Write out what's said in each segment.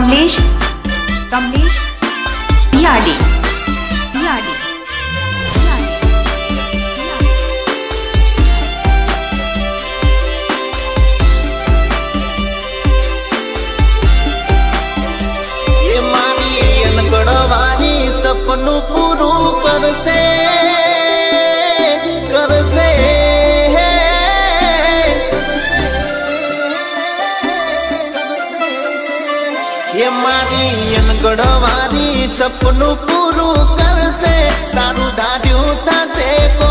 Kamlesh PRD ये मारी अनगढ़वानी सपनों पूरू करसे ये मारी अनगढ़वारी सपनों पूरू करसे तारू धार्यू थासे को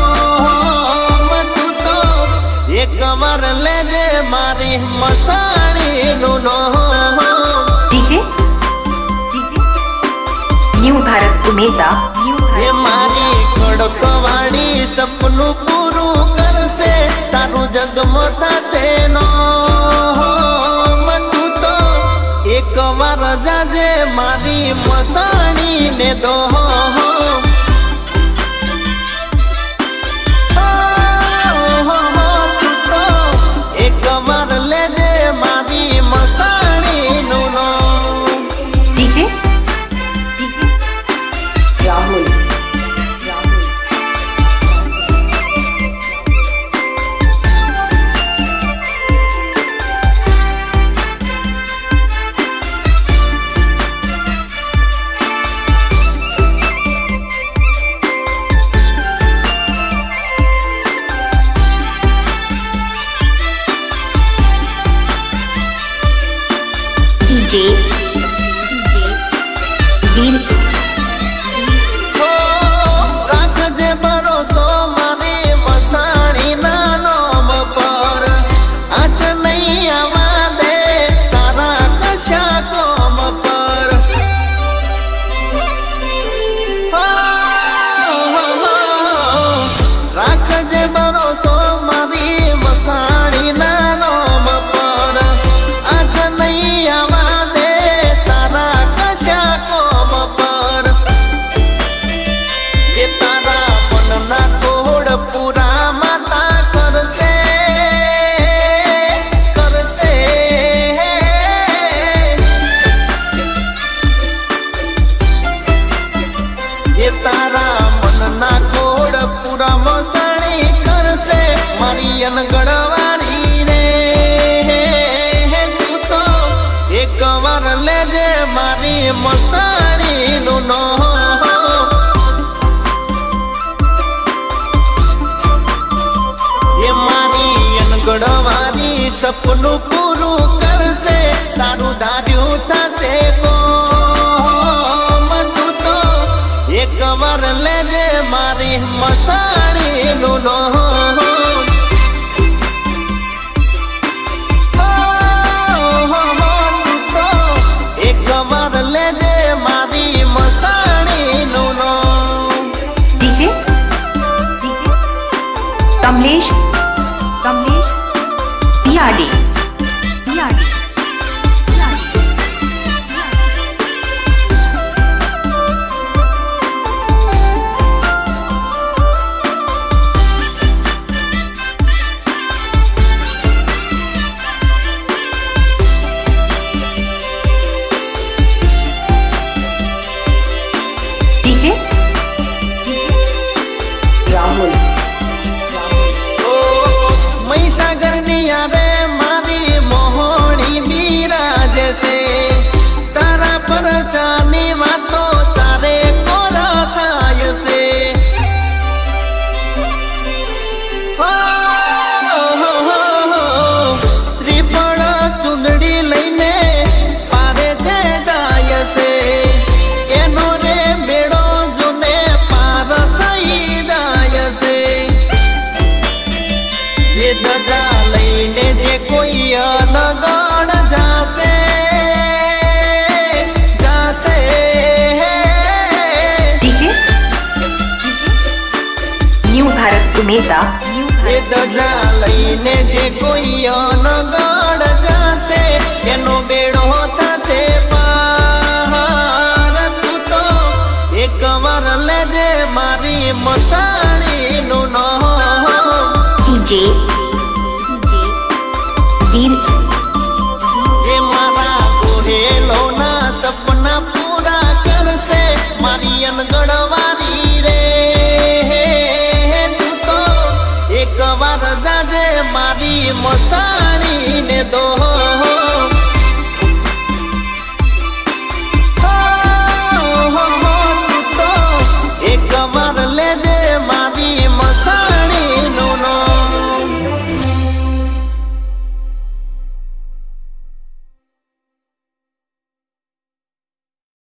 तू तो एक बार ले जे मारी मसाणी नो डीजे न्यू भारत उमेदा ये मारी खड़कवाड़ी सपनों पूरू करसे तारू जगमता से नो एक बार जाजे मारी मसाणी ने दो तो एक बार ले जे मारी मसाणी नो डीजे राहुल DJ वीर राख जे भरोसो मारी मसाणी ना नाम पर आज नहीं आवा दे तारा कशा कोम पर राख जे भरोसो मारी मसाणी ना नाम पर आज नहीं आवा तारा मन ना कोड पूरा मसाणी करसे मारी अनगढ़वारी रे तू तो एक बार ले जे मारी मसाणी नो ये मारी अनगढ़वारी सपनों पूरू करसे तारू धार्यू थासे को एक बार ले जे मारी मसाणी नो तो एक बार ले जे मारी मसाणी नो डीजे कमलेश PRD राहुल सागर निया रे मारी मोहनी मीरा जैसे तारा पर जानी मातो सारे कोरा थाय से श्रीफल चुंदड़ी लईने पारे जे जाय से एनो रे बेड़ो जुने पार थई जाय से ये दजा लईने जे कोई अनगढ़ जासे डीजे न्यू भारत उमेदा ये दजा लईने जे कोई अनगढ़ जासे एनो बेड़ो थासे पार तू तो एक बार ले जे मारी मसाणी नो डीजे वीर ये मारा गोहे लो मसाणी ने दो